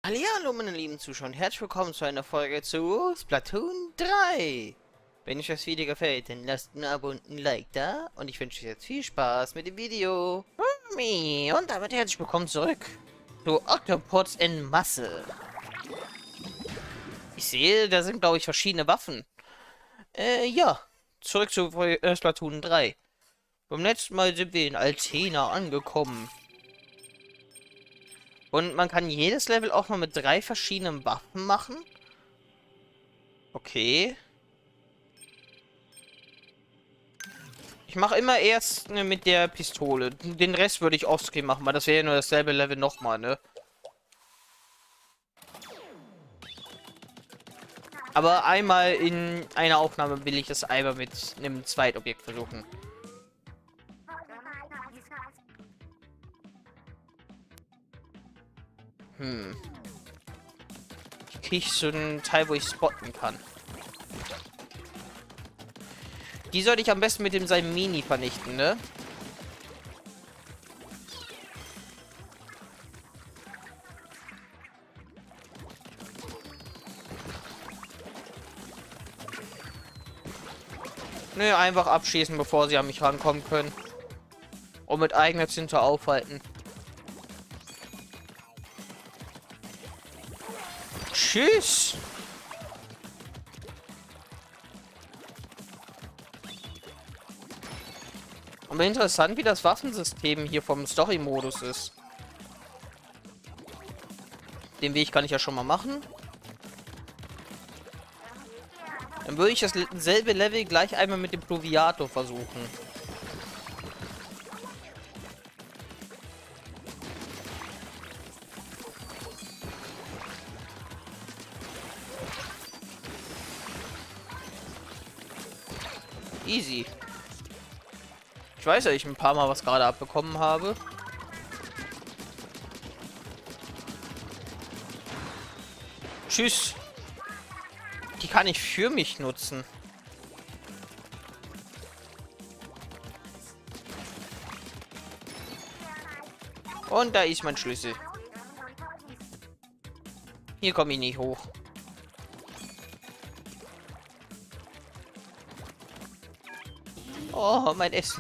Hallihallo meine lieben Zuschauer und herzlich willkommen zu einer Folge zu Splatoon 3. Wenn euch das Video gefällt, dann lasst ein Abo und ein Like da und ich wünsche euch jetzt viel Spaß mit dem Video. Und damit herzlich willkommen zurück zu Octopods in Masse. Ich sehe, da sind glaube ich verschiedene Waffen. Ja, zurück zu Splatoon 3. Beim letzten Mal sind wir in Altena angekommen. Und man kann jedes Level auch mal mit 3 verschiedenen Waffen machen. Okay. Ich mache immer erst mit der Pistole. Den Rest würde ich offscreen machen, weil das wäre ja nur dasselbe Level nochmal, ne? Aber einmal in einer Aufnahme will ich das einmal mit einem Zweitobjekt versuchen. Ich kriege so einen Teil, wo ich spotten kann. Die sollte ich am besten mit dem seinem Mini vernichten, ne? Ne, einfach abschießen, bevor sie an mich rankommen können. Und mit eigener Tinte aufhalten. Tschüss! Aber interessant, wie das Waffensystem hier vom Story-Modus ist. Den Weg kann ich ja schon mal machen. Dann würde ich dasselbe Level gleich einmal mit dem Pluviator versuchen. Easy. Ich weiß ja, ich ein paar Mal was gerade abbekommen habe. Tschüss. Die kann ich für mich nutzen. Und da ist mein Schlüssel. Hier komme ich nicht hoch. Oh, mein Essen.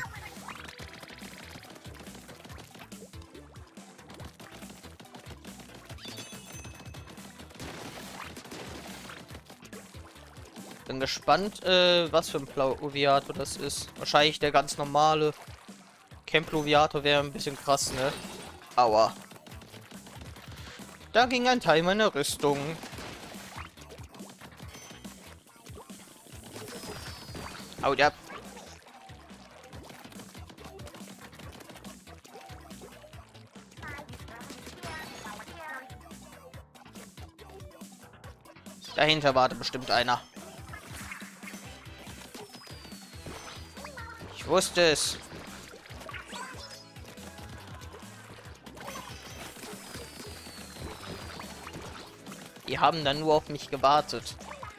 Bin gespannt, was für ein Pluviator das ist. Wahrscheinlich der ganz normale. Camp Pluviator wäre ein bisschen krass, ne? Aua. Da ging ein Teil meiner Rüstung. Haut ab. Dahinter wartet bestimmt einer. Ich wusste es. Die haben dann nur auf mich gewartet.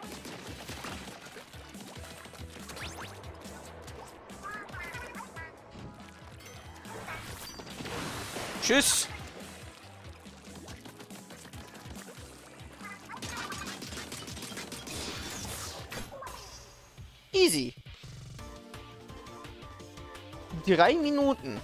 Tschüss. Easy. 3 Minuten.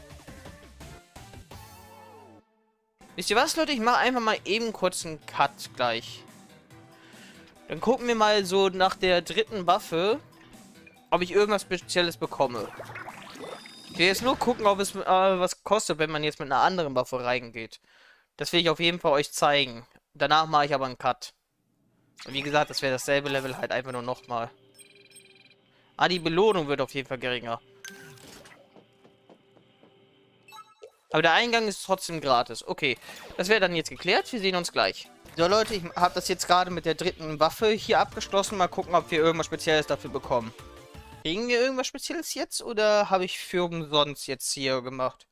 Wisst ihr was, Leute? Ich mache einfach mal eben kurz einen Cut gleich. Dann gucken wir mal so nach der dritten Waffe, ob ich irgendwas Spezielles bekomme. Ich will jetzt nur gucken, ob es was kostet, wenn man jetzt mit einer anderen Waffe reingeht. Das will ich auf jeden Fall euch zeigen. Danach mache ich aber einen Cut. Und wie gesagt, das wäre dasselbe Level halt einfach nur nochmal. Ah, die Belohnung wird auf jeden Fall geringer. Aber der Eingang ist trotzdem gratis. Okay, das wäre dann jetzt geklärt. Wir sehen uns gleich. So Leute, ich habe das jetzt gerade mit der dritten Waffe hier abgeschlossen. Mal gucken, ob wir irgendwas Spezielles dafür bekommen. Kriegen wir irgendwas Spezielles jetzt oder habe ich für umsonst jetzt hier gemacht?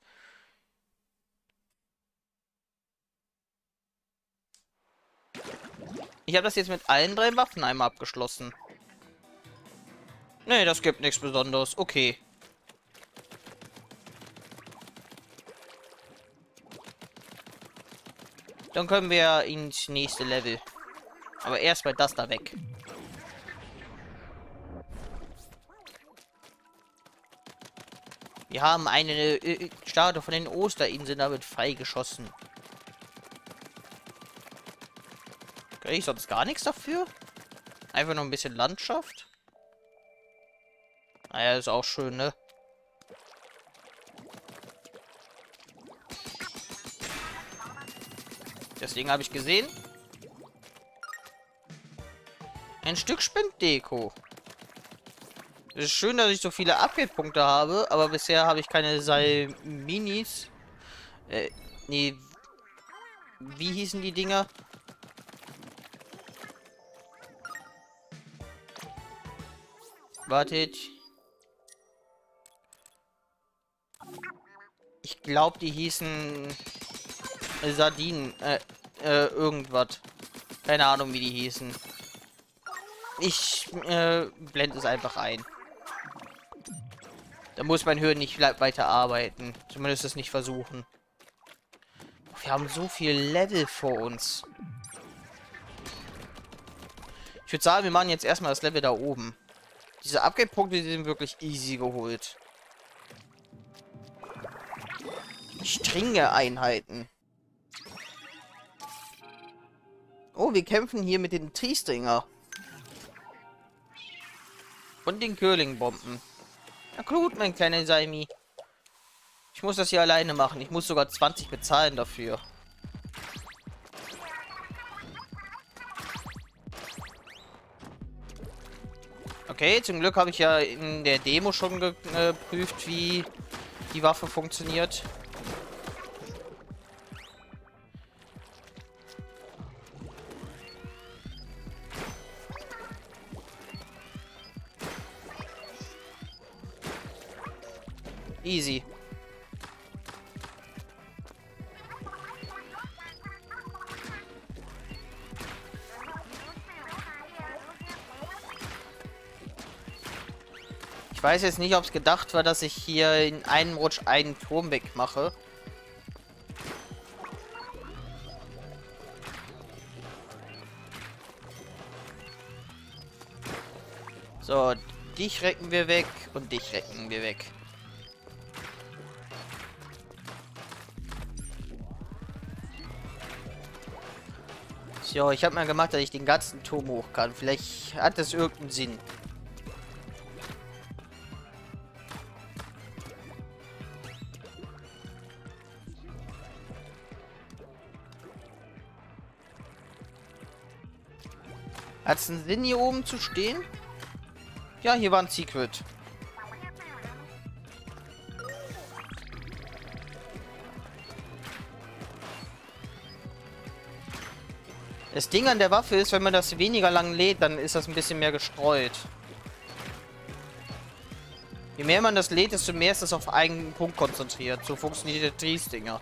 Ich habe das jetzt mit allen 3 Waffen einmal abgeschlossen. Nee, das gibt nichts Besonderes. Okay. Dann können wir ins nächste Level. Aber erstmal das da weg. Wir haben eine Statue von den Osterinseln damit freigeschossen. Kriege ich sonst gar nichts dafür? Einfach nur ein bisschen Landschaft. Naja, ist auch schön, ne? Deswegen habe ich gesehen. Ein Stück Spenddeko. Es ist schön, dass ich so viele Upgrade-Punkte habe, aber bisher habe ich keine Salminis. Nee. Wie hießen die Dinger? Wartet. Ich glaube, die hießen Sardinen. Irgendwas. Keine Ahnung, wie die hießen. Ich blende es einfach ein. Da muss mein Hirn nicht weiter arbeiten. Zumindest es nicht versuchen. Wir haben so viel Level vor uns. Ich würde sagen, wir machen jetzt erstmal das Level da oben. Diese Upgrade-Punkte, die sind wirklich easy geholt. Strenge Einheiten. Oh, wir kämpfen hier mit den Triestringer. Und den Curling-Bomben. Na gut, mein kleiner Saimi. Ich muss das hier alleine machen. Ich muss sogar 20 bezahlen dafür. Okay, zum Glück habe ich ja in der Demo schon geprüft, wie die Waffe funktioniert. Easy. Ich weiß jetzt nicht, ob es gedacht war, dass ich hier in einem Rutsch einen Turm wegmache. So, dich recken wir weg und dich recken wir weg. So, ich habe mal gemacht, dass ich den ganzen Turm hoch kann. Vielleicht hat das irgendeinen Sinn. Hat es einen Sinn, hier oben zu stehen? Ja, hier war ein Secret. Das Ding an der Waffe ist, wenn man das weniger lang lädt, dann ist das ein bisschen mehr gestreut. Je mehr man das lädt, desto mehr ist es auf einen Punkt konzentriert. So funktioniert der Triestinger.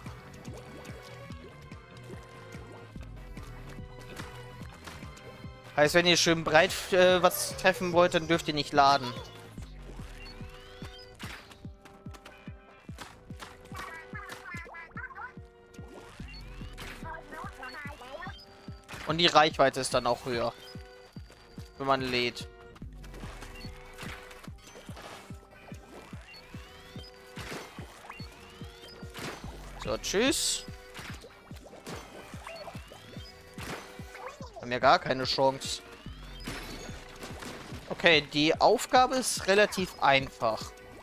Heißt, wenn ihr schön breit was treffen wollt, dann dürft ihr nicht laden. Und die Reichweite ist dann auch höher, wenn man lädt. So, tschüss. Haben ja gar keine Chance. Okay, die Aufgabe ist relativ einfach.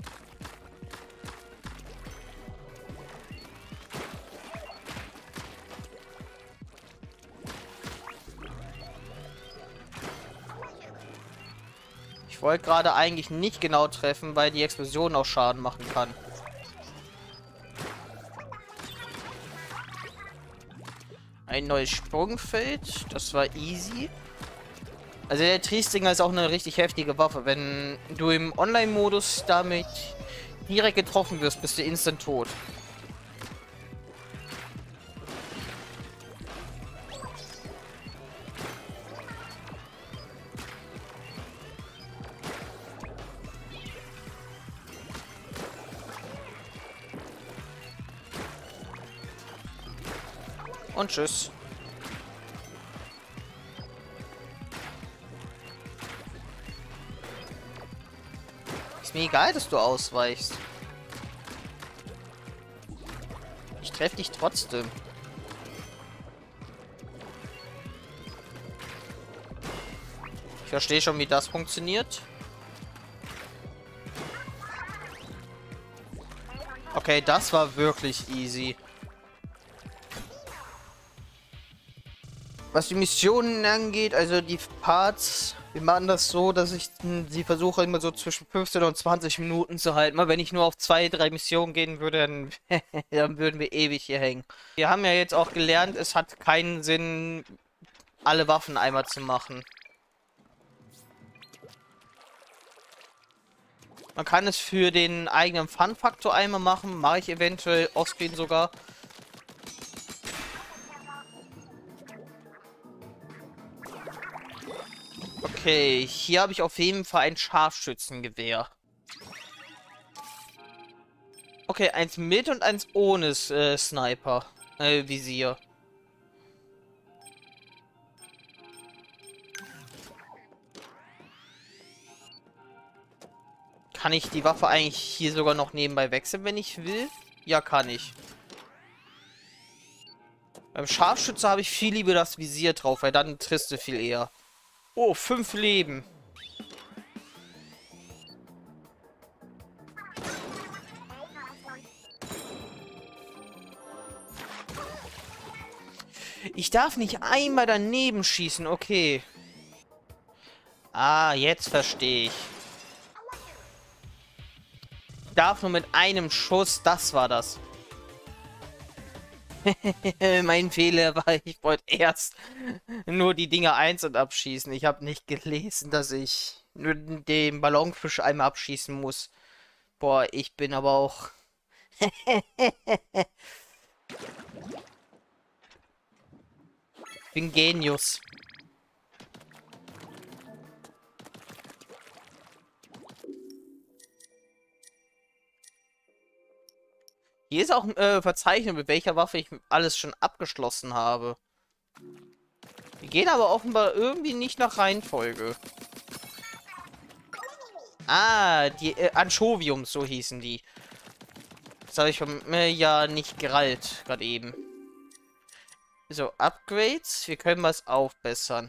Ich wollte gerade eigentlich nicht genau treffen, weil die Explosion auch Schaden machen kann. Ein neues Sprungfeld. Das war easy. Also der Triestinger ist auch eine richtig heftige Waffe. Wenn du im Online-Modus damit direkt getroffen wirst, bist du instant tot. Und tschüss. Ist mir egal, dass du ausweichst. Ich treffe dich trotzdem. Ich verstehe schon, wie das funktioniert. Okay, das war wirklich easy. Was die Missionen angeht, also die Parts, wir machen das so, dass ich sie versuche immer so zwischen 15 und 20 Minuten zu halten. Weil wenn ich nur auf 2, 3 Missionen gehen würde, dann, dann würden wir ewig hier hängen. Wir haben ja jetzt auch gelernt, es hat keinen Sinn, alle Waffen einmal zu machen. Man kann es für den eigenen Fun-Faktor einmal machen, mache ich eventuell offscreen sogar. Okay, hier habe ich auf jeden Fall ein Scharfschützengewehr. Okay, eins mit und eins ohne Sniper. Visier. Kann ich die Waffe eigentlich hier sogar noch nebenbei wechseln, wenn ich will? Ja, kann ich. Beim Scharfschütze habe ich viel lieber das Visier drauf, weil dann triffst du viel eher. Oh, 5 Leben. Ich darf nicht einmal daneben schießen, okay. Ah, jetzt verstehe ich. Ich darf nur mit einem Schuss, das war das. Mein Fehler war, ich wollte erst nur die Dinger einzeln abschießen. Ich habe nicht gelesen, dass ich nur den Ballonfisch einmal abschießen muss. Boah, ich bin aber auch... bin Genius. Hier ist auch ein Verzeichnis, mit welcher Waffe ich alles schon abgeschlossen habe. Die gehen aber offenbar irgendwie nicht nach Reihenfolge. Ah, die Anchoviums, so hießen die. Das habe ich von mir ja nicht gerallt, gerade eben. So, Upgrades. Wir können was aufbessern.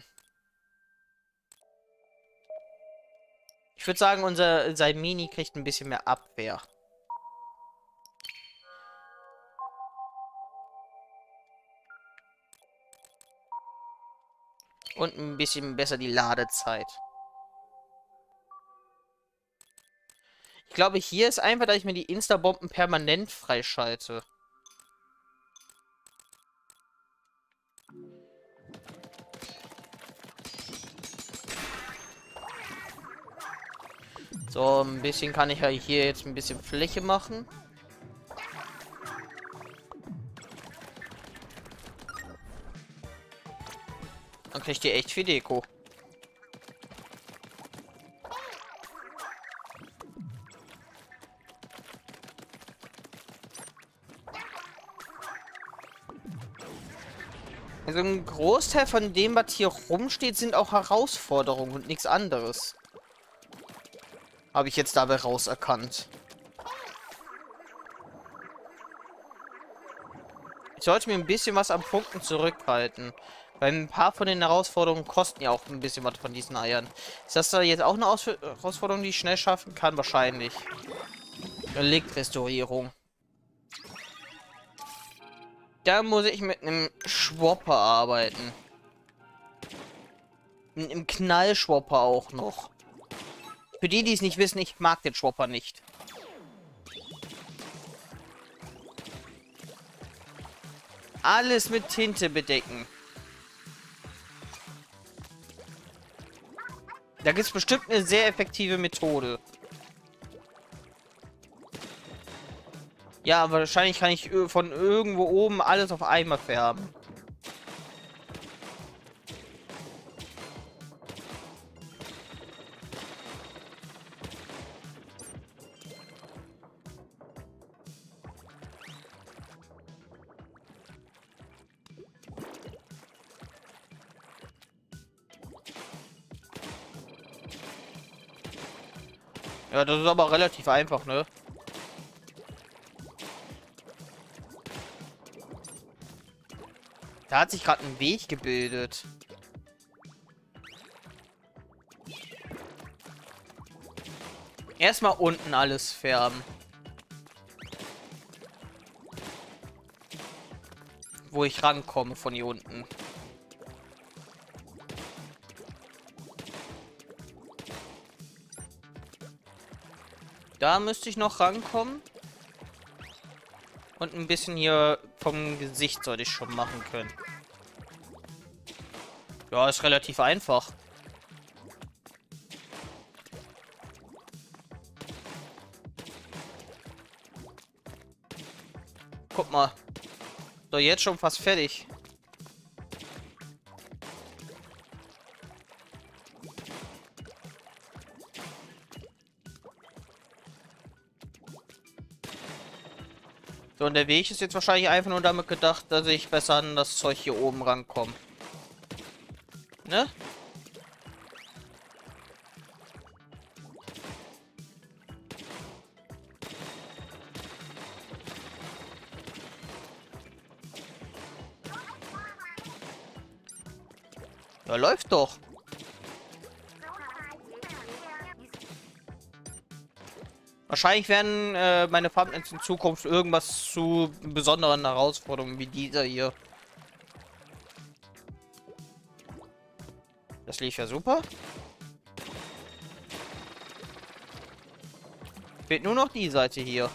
Ich würde sagen, sein Mini kriegt ein bisschen mehr Abwehr. Und ein bisschen besser die Ladezeit. Ich glaube, hier ist einfach, dass ich mir die Instabomben permanent freischalte. So, ein bisschen kann ich ja hier jetzt ein bisschen Fläche machen. Dann kriegt ihr echt viel Deko. Also ein Großteil von dem, was hier rumsteht, sind auch Herausforderungen und nichts anderes. Habe ich jetzt dabei rauserkannt. Ich sollte mir ein bisschen was an Punkten zurückhalten. Weil ein paar von den Herausforderungen kosten ja auch ein bisschen was von diesen Eiern. Ist das da jetzt auch eine Herausforderung, die ich schnell schaffen kann? Wahrscheinlich. Reliktrestaurierung. Da muss ich mit einem Schwopper arbeiten. Mit einem Knallschwopper auch noch. Für die, die es nicht wissen, ich mag den Schwopper nicht. Alles mit Tinte bedecken. Da gibt es bestimmt eine sehr effektive Methode. Ja, wahrscheinlich kann ich von irgendwo oben alles auf einmal färben. Ja, das ist aber relativ einfach, ne? Da hat sich gerade ein Weg gebildet. Erstmal unten alles färben. Wo ich rankomme von hier unten. Da müsste ich noch rankommen. Und ein bisschen hier vom Gesicht sollte ich schon machen können. Ja, ist relativ einfach. Guck mal. So, jetzt schon fast fertig. So, und der Weg ist jetzt wahrscheinlich einfach nur damit gedacht, dass ich besser an das Zeug hier oben rankomme. Ne? Ja, läuft doch. Wahrscheinlich werden meine Thumbnails in Zukunft irgendwas zu besonderen Herausforderungen wie dieser hier. Das lief ja super. Fehlt nur noch die Seite hier.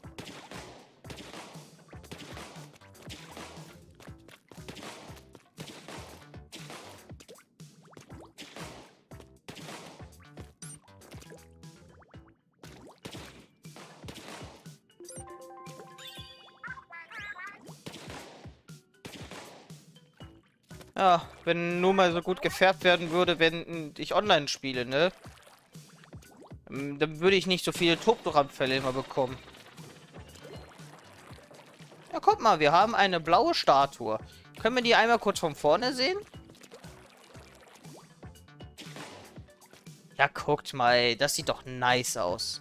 Ja, wenn nur mal so gut gefärbt werden würde, wenn ich online spiele, ne? Dann würde ich nicht so viele Tobdurabfälle immer bekommen. Ja, guck mal, wir haben eine blaue Statue. Können wir die einmal kurz von vorne sehen? Ja, guckt mal, das sieht doch nice aus.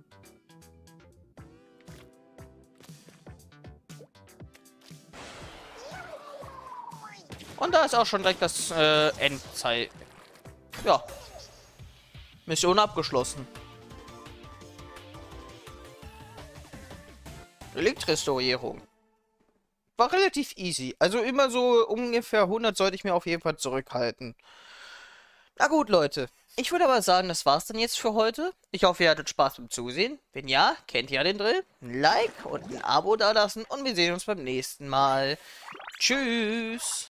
Und da ist auch schon direkt das Endzeit. Ja. Mission abgeschlossen. Reliktrestaurierung. War relativ easy. Also immer so ungefähr 100 sollte ich mir auf jeden Fall zurückhalten. Na gut, Leute. Ich würde aber sagen, das war's dann jetzt für heute. Ich hoffe, ihr hattet Spaß beim Zusehen. Wenn ja, kennt ihr ja den Drill. Ein Like und ein Abo dalassen und wir sehen uns beim nächsten Mal. Tschüss.